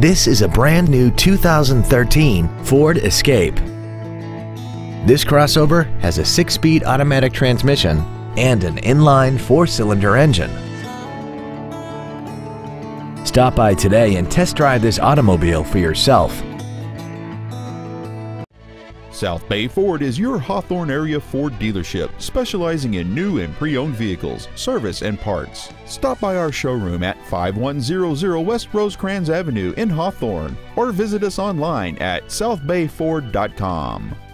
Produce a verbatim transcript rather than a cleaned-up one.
This is a brand new two thousand thirteen Ford Escape. This crossover has a six-speed automatic transmission and an inline four-cylinder engine. Stop by today and test drive this automobile for yourself. South Bay Ford is your Hawthorne area Ford dealership, specializing in new and pre-owned vehicles, service, and parts. Stop by our showroom at five one zero zero West Rosecrans Avenue in Hawthorne, or visit us online at south bay ford dot com.